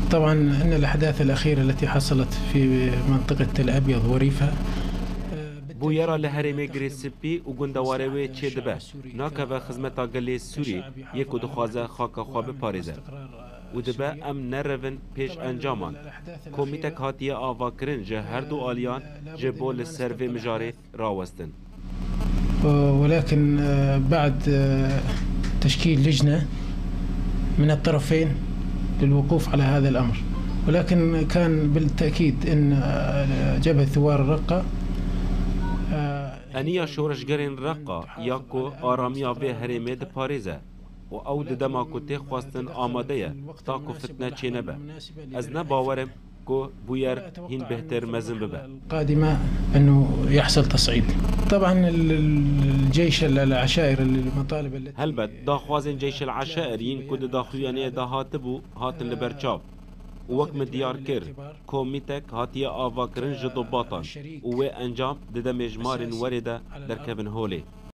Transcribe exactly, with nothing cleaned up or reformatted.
طبعا ان الاحداث الاخيره التي حصلت في منطقه تل ابيض وريفها بویرا لهرمه گریسپی و گندواره وی چه دبه ناکه و خدمتا گلی سوری یک و دخوازه خاک خواب پاریزه و دبه ام نرون پیش انجامان کمیتک هاتیه آوا کرن جه هر دو آلیان جه بول سروی مجاره راوستن. ولكن بعد تشكيل لجنة من الطرفين للوقوف على هذا الأمر، ولكن كان بالتأكيد أن جبهة ثوار الرقة انیا شورشگرین رقا یاکو آرامیا به هرمه د پاریزه و او د دما کو ته خواستن آماده تا کو فتنه چی نبه از نه باورم کو بویر هین بهتر مزن ببه قادمه انه يحصل تصعيد. طبعا الجيش العشائر المطالب التي هل بد داخوازن جيش العشائر ين كود داخويانه ده هاتبو هاتن لبرچاو ووك من ديار كر كوميتك هاتيا آوا کرن جدو باطن و انجام دده مجمارن ورده در كبن هولي